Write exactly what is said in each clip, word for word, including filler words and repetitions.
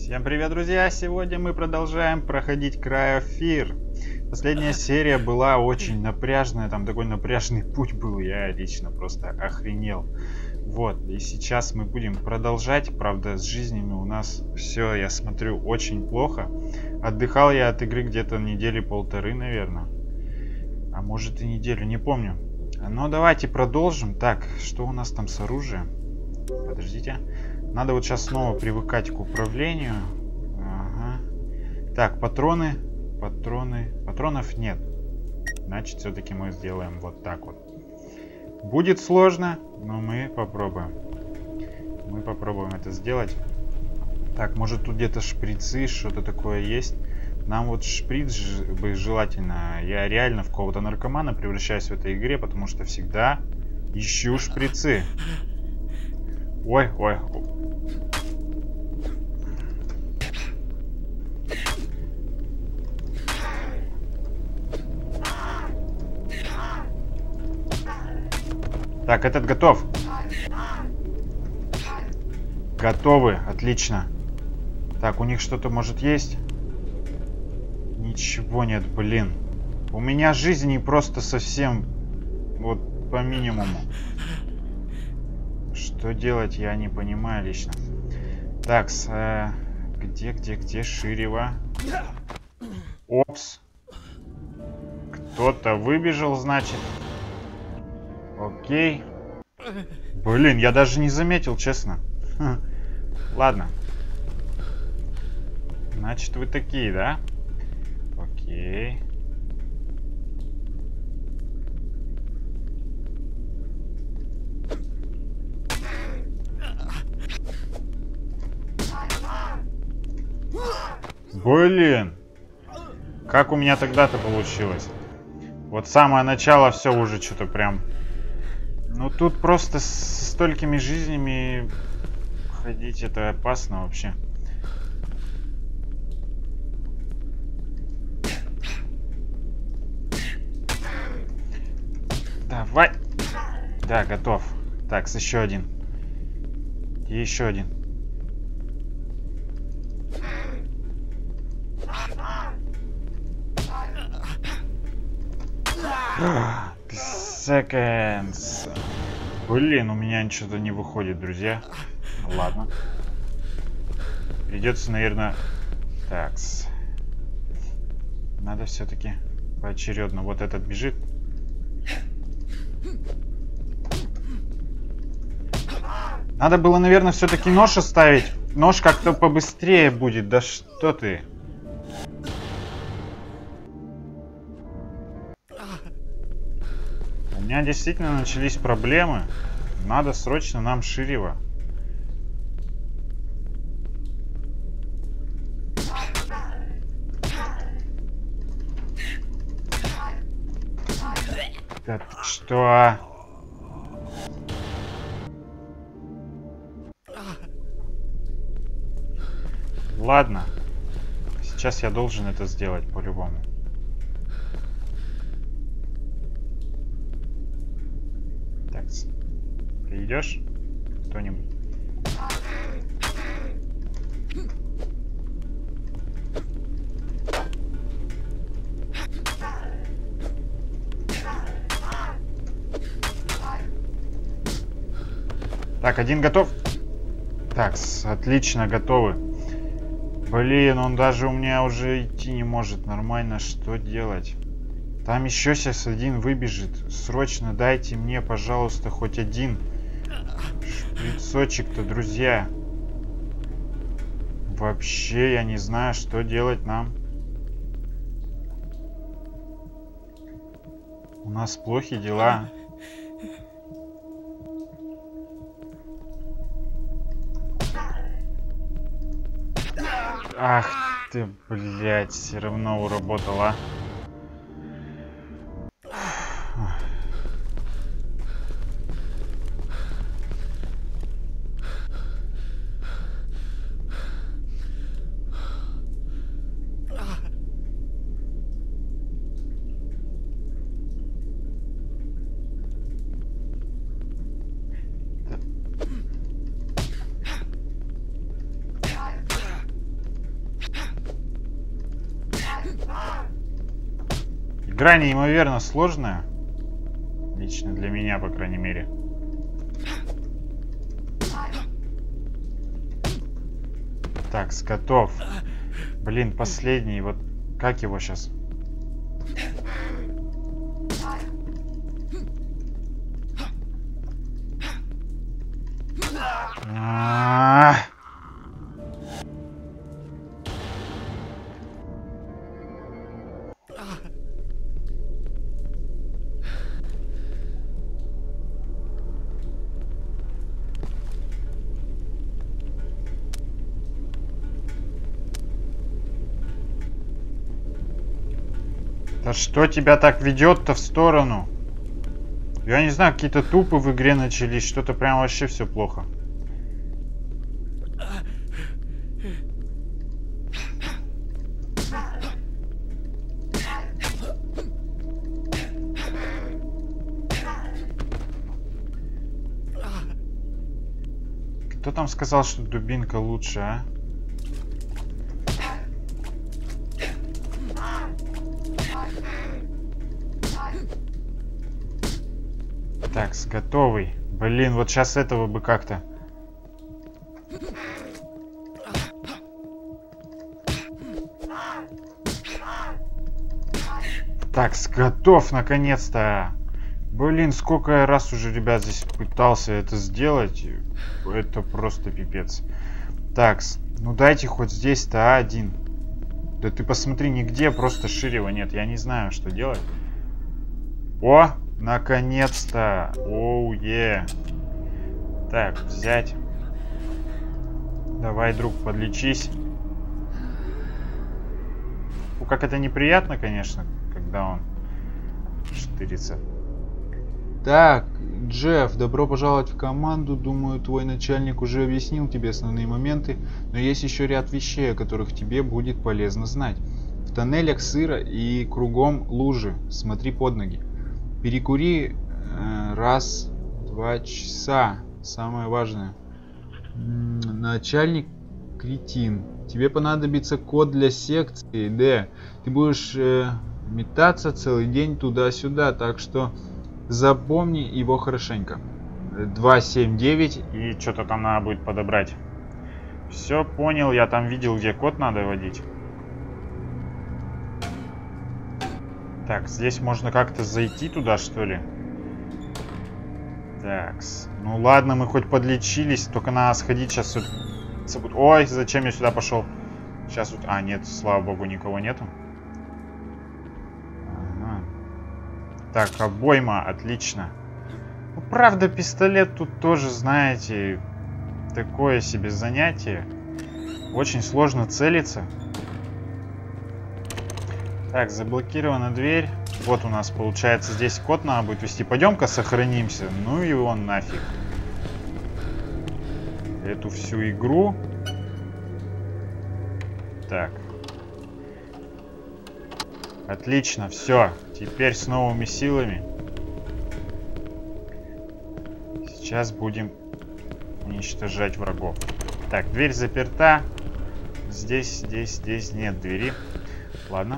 Всем привет, друзья! Сегодня мы продолжаем проходить Cry of Fear. Последняя серия была очень напряжная, там такой напряжный путь был, я лично просто охренел. Вот, и сейчас мы будем продолжать, правда, с жизнями у нас все, я смотрю, очень плохо. Отдыхал я от игры где-то недели полторы, наверное. А может и неделю, не помню. Но давайте продолжим. Так, что у нас там с оружием? Подождите. Надо вот сейчас снова привыкать к управлению. Ага. Так, патроны. Патроны. Патронов нет. Значит, все-таки мы сделаем вот так вот. Будет сложно, но мы попробуем. Мы попробуем это сделать. Так, может тут где-то шприцы, что-то такое есть. Нам вот шприц бы желательно. Я реально в кого-то наркомана превращаюсь в этой игре, потому что всегда ищу шприцы. Ой, ой. Так, этот готов. Готовы, отлично. Так, у них что-то может есть? Ничего нет, блин. У меня жизни просто совсем вот по минимуму. Что делать, я не понимаю лично. Так, с, э, где, где, где Ширева? Опс. Кто-то выбежал, значит. Окей. Блин, я даже не заметил, честно. Ха. Ладно. Значит, вы такие, да? Окей. Блин. Как у меня тогда-то получилось? Вот самое начало все уже что-то прям... Ну тут просто с столькими жизнями ходить это опасно вообще. Давай. Да, готов. Так, еще один. И еще один. Seconds. Блин, у меня что-то не выходит, друзья. Ладно. Придется, наверное... Такс. Надо все-таки поочередно. Вот этот бежит. Надо было, наверное, все-таки нож оставить. Нож как-то побыстрее будет. Да что ты? У меня действительно начались проблемы. Надо срочно нам Ширева. Да ты что? Ладно. Сейчас я должен это сделать по-любому. Так, ты идешь? Кто-нибудь? Так, один готов? Так, отлично, готовы. Блин, он даже у меня уже идти не может нормально. Что делать? Там еще сейчас один выбежит. Срочно дайте мне, пожалуйста, хоть один шприцочек-то, друзья. Вообще, я не знаю, что делать нам. У нас плохи дела. Ах ты, блядь, все равно уработала. игра неимоверно сложная. Лично для меня, по крайней мере. Так, готов. Блин, последний. Вот как его сейчас? А-а-а! Да что тебя так ведет-то в сторону? Я не знаю, какие-то тупы в игре начались. Что-то прям вообще все плохо. Кто там сказал, что дубинка лучше, а? Так, готовый. Блин, вот сейчас этого бы как-то. Так, готов наконец-то. Блин, сколько я раз уже, ребят, здесь пытался это сделать. Это просто пипец. Так, ну дайте хоть здесь-то один. Да ты посмотри, нигде просто шире его нет. Я не знаю, что делать. О, наконец-то. Оу, е. Так, взять. Давай, друг, подлечись. Ну, как это неприятно, конечно, когда он штырится. Так, Джефф, добро пожаловать в команду. Думаю, твой начальник уже объяснил тебе основные моменты, но есть еще ряд вещей, о которых тебе будет полезно знать. В тоннелях сыро и кругом лужи. Смотри под ноги. Перекури э, раз, два часа. Самое важное. Начальник кретин. Тебе понадобится код для секции Д. Ты будешь э, метаться целый день туда-сюда, так что запомни его хорошенько. два семь девять. И что-то там надо будет подобрать. Все понял, я там видел, где код надо вводить. Так, здесь можно как-то зайти туда, что ли? Так, ну ладно, мы хоть подлечились, только надо сходить сейчас. Ой, зачем я сюда пошел? Сейчас вот... А, нет, слава богу, никого нету. Ага. Так, обойма, отлично. Ну, правда, пистолет тут тоже, знаете, такое себе занятие. Очень сложно целиться. Так, заблокирована дверь. Вот у нас, получается, здесь код надо будет ввести. Пойдем-ка сохранимся. Ну и он нафиг. Эту всю игру. Так. Отлично, все. Теперь с новыми силами. Сейчас будем уничтожать врагов. Так, дверь заперта. Здесь, здесь, здесь нет двери. Ладно.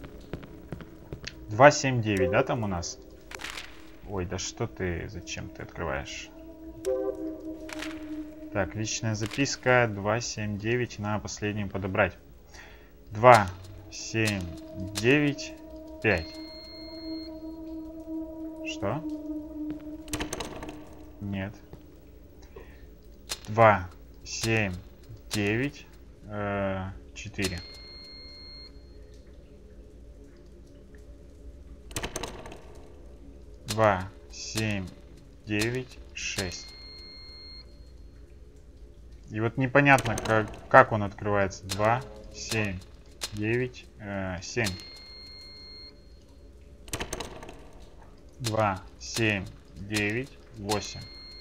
два семь девять, да, там у нас? Ой, да что ты, зачем ты открываешь? Так, личная записка два семь девять, надо последнюю подобрать. два семь девять пять. Что? Нет. два семь девять четыре. два семь девять шесть. И вот непонятно, как, как он открывается. два семь девять семь. два семь девять восемь.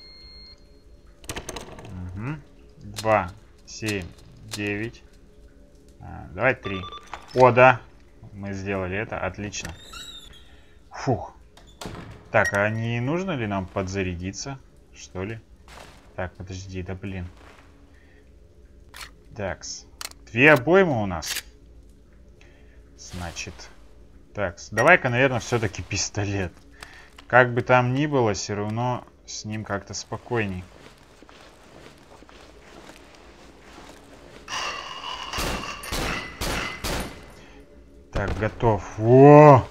Угу. два семь девять. А, давай три. О, да. Мы сделали это. Отлично. Фух. Так, а не нужно ли нам подзарядиться, что ли? Так, подожди, да блин. Такс. Две обоймы у нас. Значит. Так, давай-ка, наверное, все-таки пистолет. Как бы там ни было, все равно с ним как-то спокойней. Так, готов. О!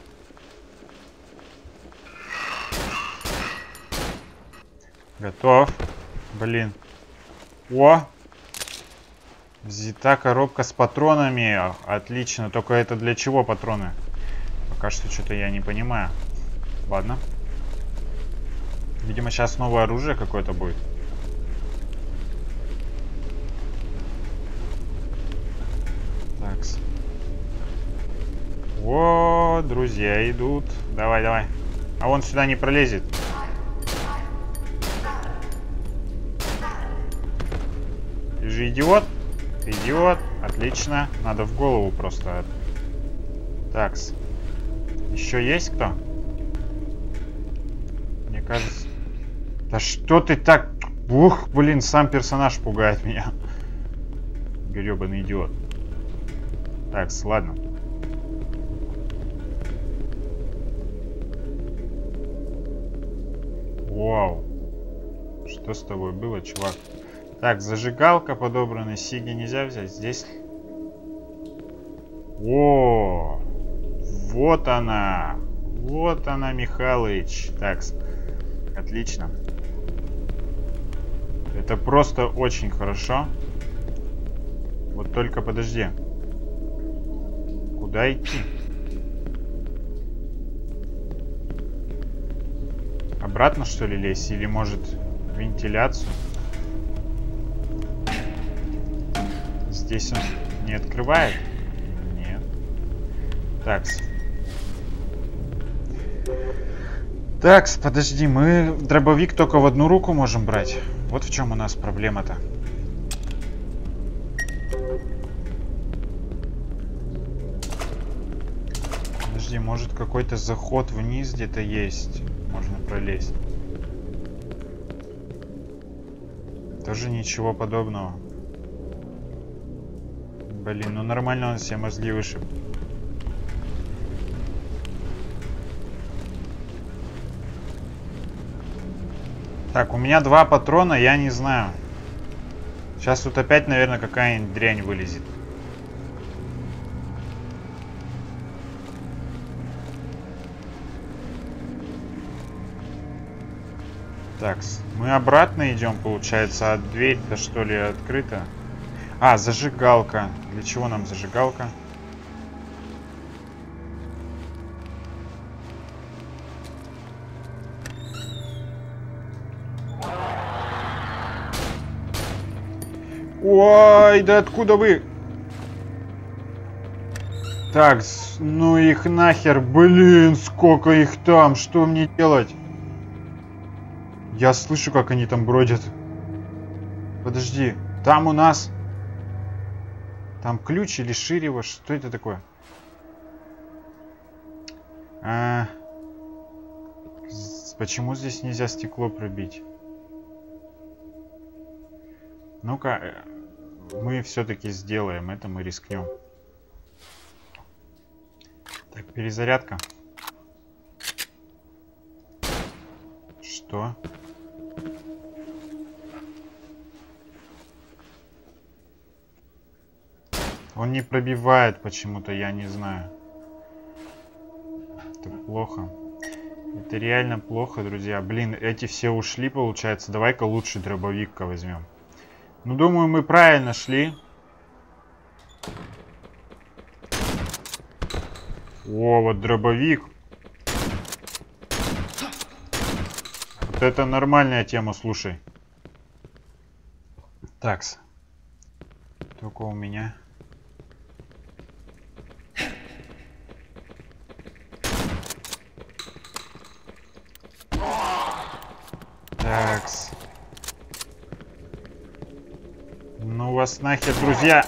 Готов. Блин. О! Взята коробка с патронами. Отлично. Только это для чего патроны? Пока что что-то я не понимаю. Ладно. Видимо, сейчас новое оружие какое-то будет. Такс. О, друзья идут. Давай, давай. А он сюда не пролезет. Ты же идиот. Ты идиот. Отлично. Надо в голову просто. Такс. Еще есть кто? Мне кажется... Да что ты так... Ух, блин, сам персонаж пугает меня. Гребаный идиот. Такс, ладно. Вау. Что с тобой было, чувак? Так, зажигалка подобрана. Сиги нельзя взять. Здесь... О, вот она. Вот она, Михалыч. Так, отлично. Это просто очень хорошо. Вот только подожди. Куда идти? Обратно, что ли, лезть? Или, может, вентиляцию? Здесь он не открывает? Нет. Такс. Такс, подожди, мы дробовик только в одну руку можем брать. Вот в чем у нас проблема-то. Подожди, может какой-то заход вниз где-то есть? Можно пролезть. Тоже ничего подобного. Блин, ну нормально он все мозги вышиб. Так, у меня два патрона, я не знаю. Сейчас тут опять, наверное, какая-нибудь дрянь вылезет. Так, мы обратно идем, получается, а дверь-то что ли открыта? А, зажигалка. Для чего нам зажигалка? Ой, да откуда вы? Так, ну их нахер, блин, сколько их там, что мне делать? Я слышу, как они там бродят. Подожди, там у нас... Там ключ или ширево, что это такое? А... Почему здесь нельзя стекло пробить? Ну-ка, мы все-таки сделаем это, мы рискнем. Так, перезарядка. Что? Он не пробивает почему-то, я не знаю. Это плохо. Это реально плохо, друзья. Блин, эти все ушли, получается. Давай-ка лучше дробовик-ка возьмем. Ну, думаю, мы правильно шли. О, вот дробовик. Вот это нормальная тема, слушай. Такс. Только у меня... Такс. Ну вас нахер, друзья.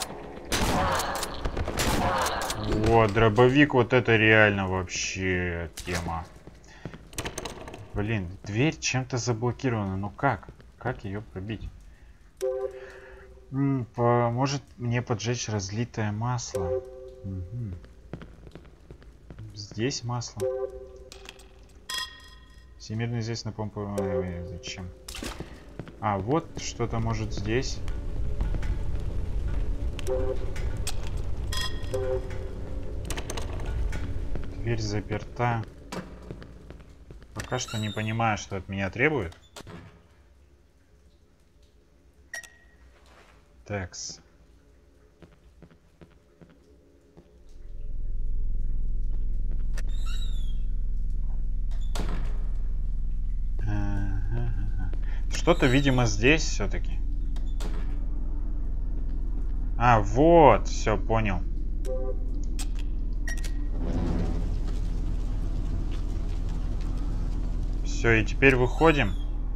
Вот, дробовик, вот это реально вообще тема. Блин, дверь чем-то заблокирована. Ну как? Как ее пробить? М-м, поможет мне поджечь разлитое масло. Угу. Здесь масло. Всемирно известно помпа. Зачем? А, вот что-то может здесь. Дверь заперта. Пока что не понимаю, что от меня требует. Такс. Что-то, видимо, здесь все-таки. А, вот, все, понял. Все, и теперь выходим.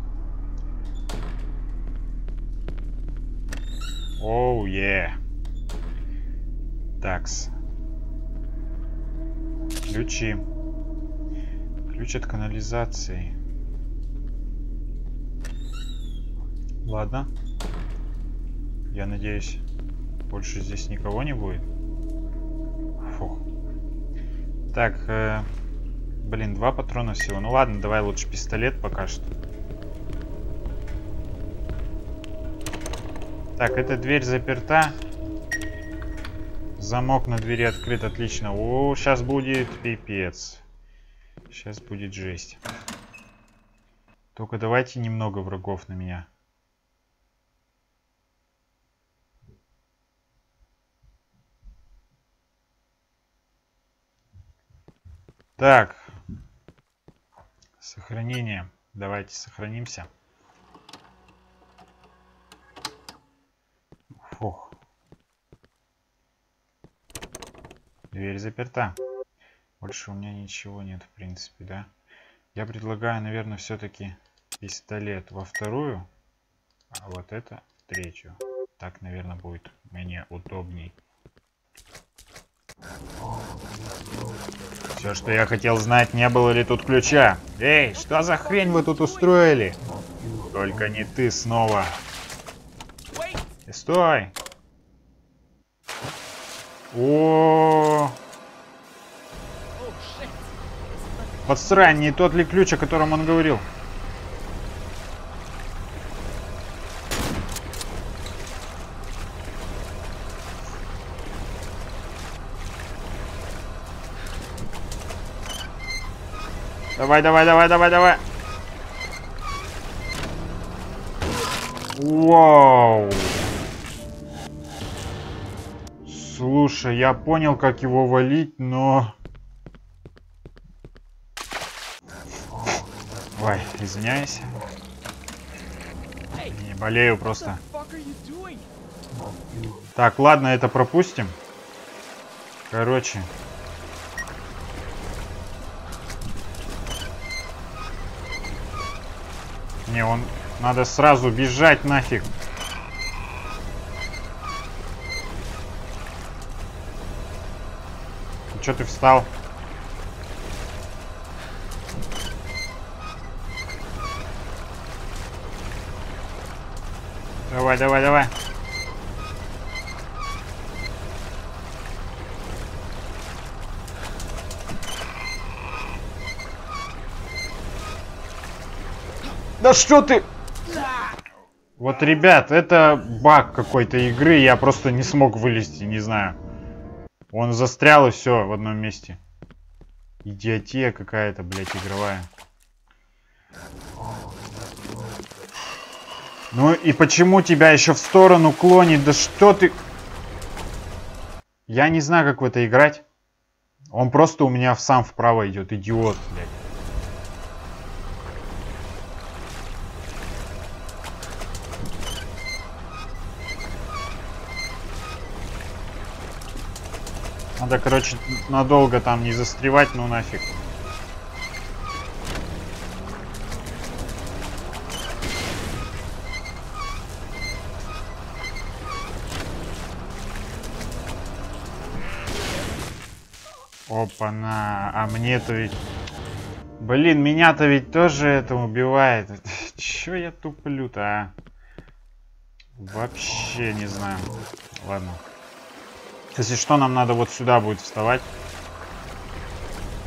Оу, е. Такс. Ключи. Ключ от канализации. Ладно. Я надеюсь, больше здесь никого не будет. Фух. Так, э, блин, два патрона всего. Ну ладно, давай лучше пистолет пока что. Так, эта дверь заперта. Замок на двери открыт, отлично. О, сейчас будет пипец. Сейчас будет жесть. Только давайте немного врагов на меня. Так. Сохранение. Давайте сохранимся. Фух. Дверь заперта. Больше у меня ничего нет, в принципе, да? Я предлагаю, наверное, все-таки пистолет во вторую, а вот это в третью. Так, наверное, будет мне удобней. Все, что я хотел знать, не было ли тут ключа. Эй, что за хрень вы тут устроили? Только не ты снова. И стой! О, подсрань, не тот ли ключ, о котором он говорил? Давай, давай, давай, давай, давай. Вау. Слушай, я понял, как его валить, но... Ой, извиняюсь. Не болею просто. Так, ладно, это пропустим. Короче. Не, он... Надо сразу бежать нафиг. Чё ты встал? Давай, давай, давай. Да что ты? Вот, ребят, это баг какой-то игры. Я просто не смог вылезти, не знаю. Он застрял и все в одном месте. Идиотия какая-то, блядь, игровая. Ну и почему тебя еще в сторону клонит? Да что ты... Я не знаю, как в это играть. Он просто у меня сам вправо идет. Идиот, блядь. Надо, короче, надолго там не застревать, ну нафиг. Опа-на, а мне-то ведь... Блин, меня-то ведь тоже это убивает. Чё я туплю-то, а? Вообще не знаю. Ладно. Если что, нам надо вот сюда будет вставать.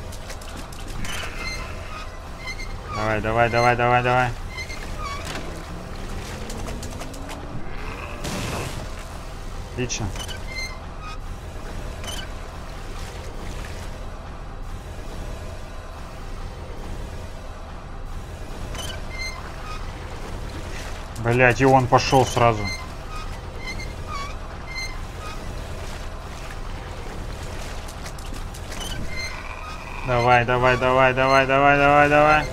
Давай, давай, давай, давай, давай. Отлично. Блять, и он пошел сразу. Давай, давай, давай, давай, давай, давай, давай.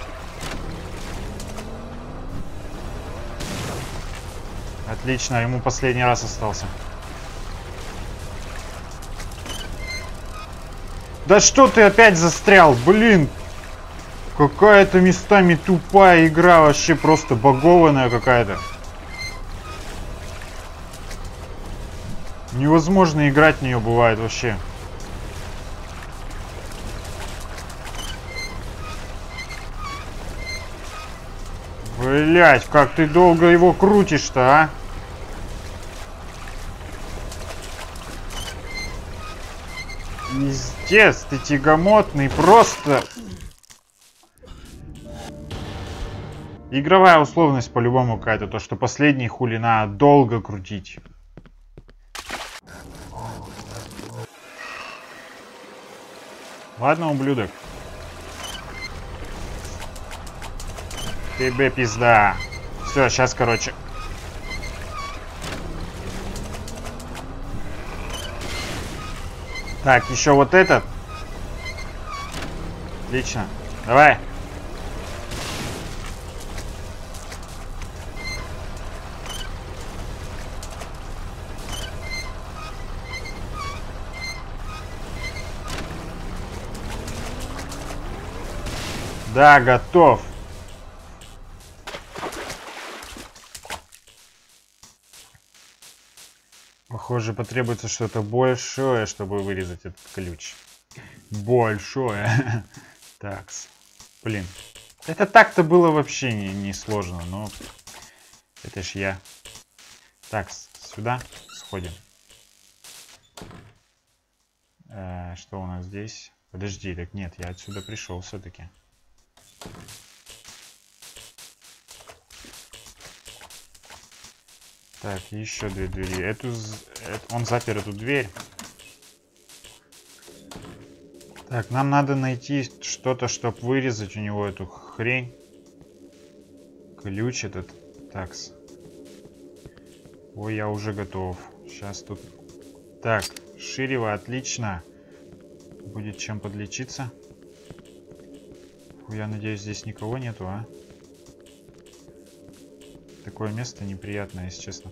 Отлично, ему последний раз остался. Да что ты опять застрял, блин! Какая-то местами тупая игра, вообще просто багованная какая-то. Невозможно играть в нее бывает вообще. Блять, как ты долго его крутишь-то, а? Пиздец, ты тягомотный просто. Игровая условность по-любому какая-то, то что последний хули надо долго крутить. Ладно, ублюдок. Тебе пизда. Все, сейчас, короче. Так, еще вот этот. Отлично. Давай. Да, готов. Похоже, потребуется что-то большое, чтобы вырезать этот ключ. Большое. Такс. Блин. Это так-то было вообще не, не сложно, но это ж я. Такс. Сюда сходим. Э, что у нас здесь? Подожди, так нет, я отсюда пришел все-таки. Так, еще две двери. Эту, эту, он запер эту дверь. Так, нам надо найти что-то, чтобы вырезать у него эту хрень. Ключ этот. Такс. Ой, я уже готов. Сейчас тут... Так, ширево, отлично. Будет чем подлечиться. Я надеюсь, здесь никого нету, а? Такое место неприятное, если честно.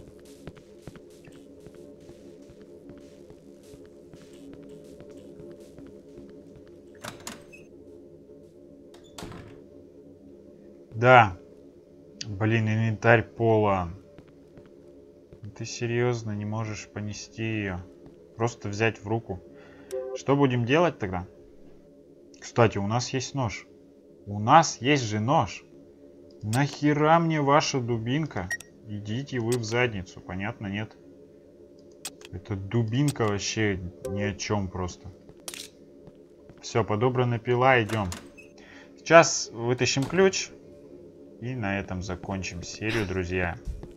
Да. Блин, инвентарь полон. Ты серьезно не можешь понести ее? Просто взять в руку. Что будем делать тогда? Кстати, у нас есть нож. У нас есть же нож. Нахера мне ваша дубинка? Идите вы в задницу, понятно, нет? Эта дубинка вообще ни о чем просто. Все, подобрана пила, идем. Сейчас вытащим ключ. И на этом закончим серию, друзья.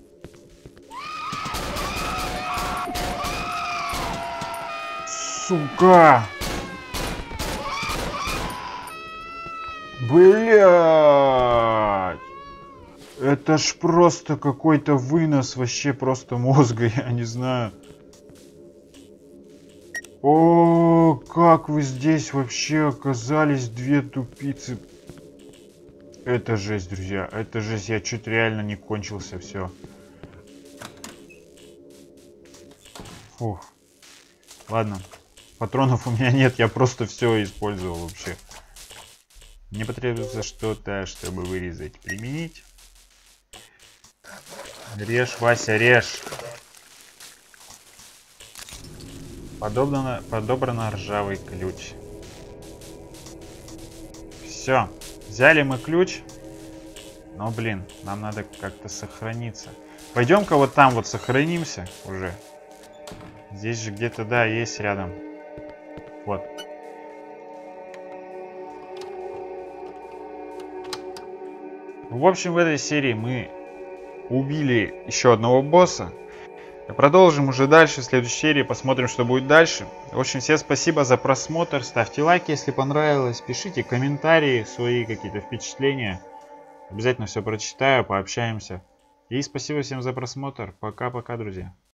Сука! Блядь! Это ж просто какой-то вынос вообще просто мозга, я не знаю. О, как вы здесь вообще оказались, две тупицы. Это жесть, друзья, это жесть, я чуть реально не кончился, все. Фух. Ладно, патронов у меня нет, я просто все использовал вообще. Мне потребуется что-то, чтобы вырезать, применить. Режь, Вася, режь. Подобрано, подобрано ржавый ключ. Все. Взяли мы ключ. Но, блин, нам надо как-то сохраниться. Пойдем-ка вот там вот сохранимся уже. Здесь же где-то, да, есть рядом. Вот. В общем, в этой серии мы убили еще одного босса. Продолжим уже дальше, в следующей серии, посмотрим, что будет дальше. В общем, всем спасибо за просмотр, ставьте лайки, если понравилось, пишите комментарии, свои какие-то впечатления. Обязательно все прочитаю, пообщаемся. И спасибо всем за просмотр. Пока-пока, друзья.